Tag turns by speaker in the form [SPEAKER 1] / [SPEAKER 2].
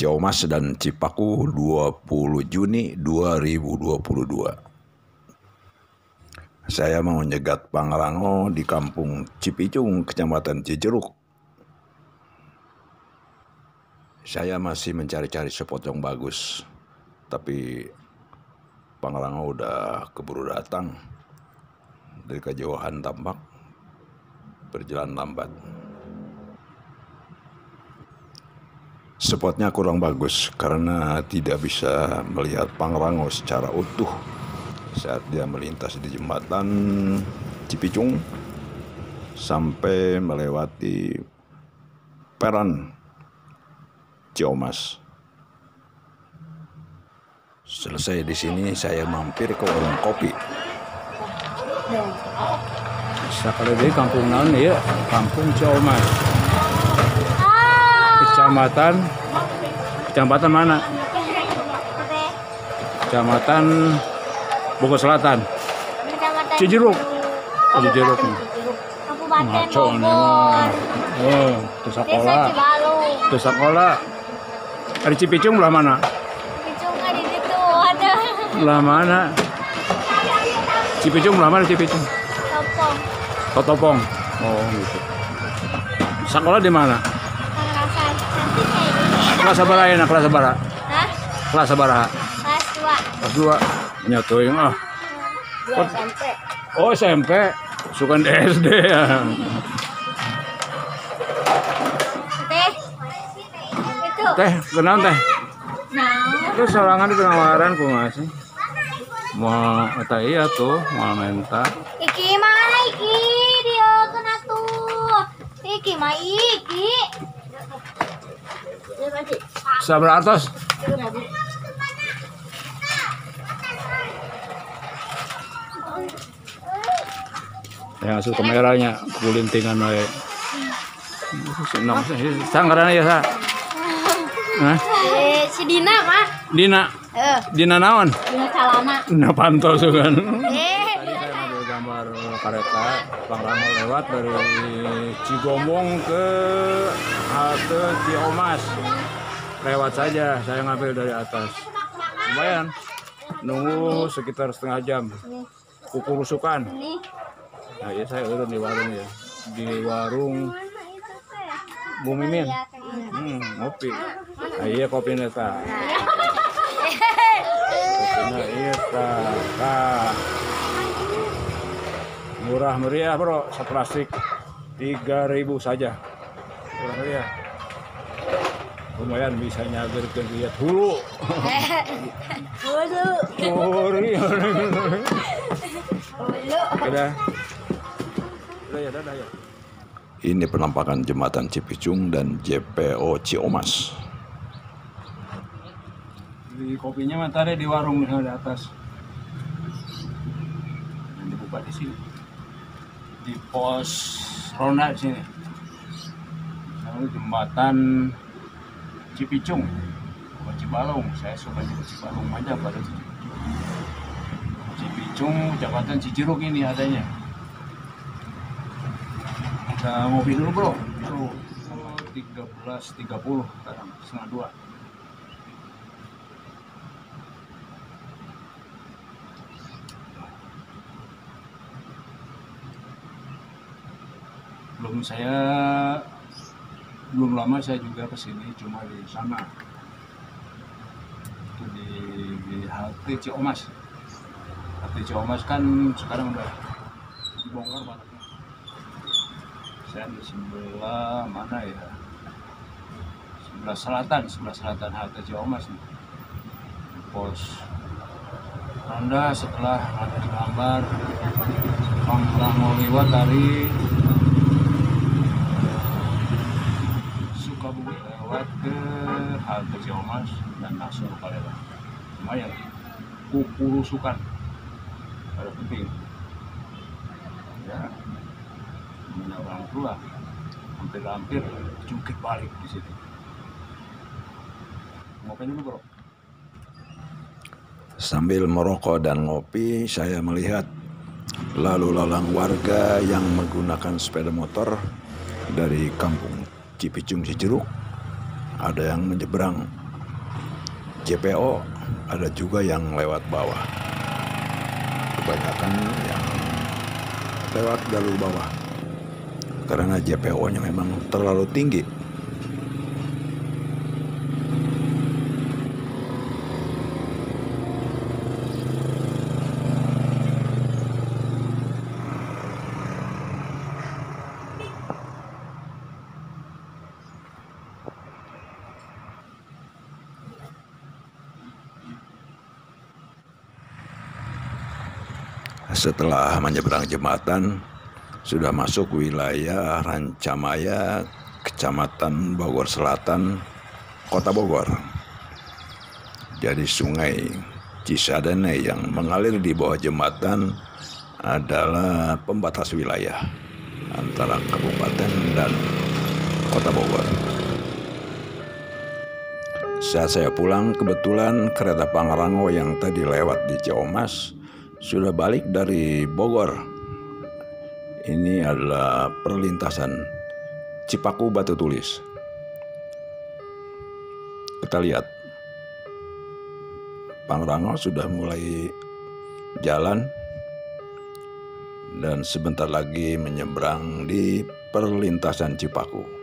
[SPEAKER 1] Ciamas dan Cipaku 20 Juni 2022. Saya mau nyegat Pangrango di kampung Cipicung, Kecamatan Cijeruk. Saya masih mencari-cari spot yang bagus, tapi Pangrango udah keburu datang. Dari kejauhan tampak berjalan lambat. Spotnya kurang bagus karena tidak bisa melihat Pangrango secara utuh saat dia melintas di jembatan Cipicung sampai melewati peron Ciamas. Selesai di sini, saya mampir ke warung kopi.
[SPEAKER 2] Sekali dari kampung naon ya, kampung Ciamas. Kecamatan mana? Kecamatan Bogor Selatan. Cijeruk. Cijeruk. Ngaco nih mah. Oh, ke sekolah. Ke sekolah. Ada Cipicung belah mana?
[SPEAKER 3] Cipicung di situ ada.
[SPEAKER 2] Belah mana? Cipicung belah mana Cipicung?
[SPEAKER 3] Topong.
[SPEAKER 2] Totopong. Oh, gitu. Sekolah di mana?
[SPEAKER 3] Karasan.
[SPEAKER 2] Kelas sabaraha ya, kelas sabaraha?
[SPEAKER 3] Hah?
[SPEAKER 2] Kelas sabaraha?
[SPEAKER 3] Kelas 2.
[SPEAKER 2] Kelas 2. Nyatuin ah.
[SPEAKER 3] SMP.
[SPEAKER 2] Oh, SMP. Sukan SD ya.
[SPEAKER 3] Teh. Itu.
[SPEAKER 2] Teh, kenal teh?
[SPEAKER 3] Nah.
[SPEAKER 2] Itu sorangan di penawaran kumaha sih? Mau eta iya tuh, mau menta.
[SPEAKER 3] Iki mana iki? Dia kena tuh. Iki mah iki.
[SPEAKER 2] Sabar atas. Ya asup kameranya kulintingan we. Sanggaran ya sa. Hah?
[SPEAKER 3] Si Dina mah.
[SPEAKER 2] Dina. Dina naon?
[SPEAKER 3] Dina Calana.
[SPEAKER 2] Dina pantau sugan.
[SPEAKER 3] Tadi
[SPEAKER 2] Saya ngambil gambar kereta Pangrango lewat dari Cigombong ke halte Ciamas. Lewat saja, saya ngambil dari atas. Lumayan, nunggu sekitar setengah jam. Kukurusukan. Nah, ya saya urun di warung ya. Di warung Bu Mimin. Ngopi. Nah, iya kopi neta. Kopinya iya tak. Murah meriah bro, seplastik 3.000 saja. Murah meriah. Lumayan bisa nyagerkeun lihat hulu.
[SPEAKER 3] Hulu.
[SPEAKER 2] Huri.
[SPEAKER 3] Hulu.
[SPEAKER 2] Udah ya, dadah ya.
[SPEAKER 1] Ini penampakan jembatan Cipicung dan JPO Ciamas.
[SPEAKER 2] Di kopinya mah tadi di warung di atas. Dan dibuka di sini. Di pos ronda di sini. Lalu jembatan Cipicung, bukan Cibalong. Saya suka juga Cibalong aja pada Cipicung, Kecamatan Cijeruk ini adanya. Kita ngopi dulu bro. Itu 13.30 sekarang, setengah 2. Belum lama saya juga kesini, cuma di sana itu di halte Ciamas. Halte Ciamas kan sekarang udah dibongkar bangetnya. Saya di sebelah mana ya? Sebelah selatan halte Ciamas nih. Pos ronda setelah ada gambar Pangrango lewat dari Sukabumi lewat ke halte Ciamas dan langsung ke Palembang. Lumayan kukurusukan pada penting ya, orang tua hampir jungkit balik di situ. Ngopi dulu bro.
[SPEAKER 1] Sambil merokok dan ngopi, saya melihat lalu lalang warga yang menggunakan sepeda motor dari kampung Cipicung Cijeruk. Ada yang menyeberang JPO ada juga yang lewat bawah. Kebanyakan yang lewat jalur bawah karena JPO-nya memang terlalu tinggi. Setelah menyeberang jembatan, sudah masuk wilayah Rancamaya, Kecamatan Bogor Selatan, Kota Bogor. Jadi sungai Cisadane yang mengalir di bawah jembatan adalah pembatas wilayah antara kabupaten dan Kota Bogor. Saat saya pulang, kebetulan kereta Pangrango yang tadi lewat di Ciamas sudah balik dari Bogor. Ini adalah perlintasan Cipaku Batu Tulis. Kita lihat, Pangrango sudah mulai jalan dan sebentar lagi menyeberang di perlintasan Cipaku.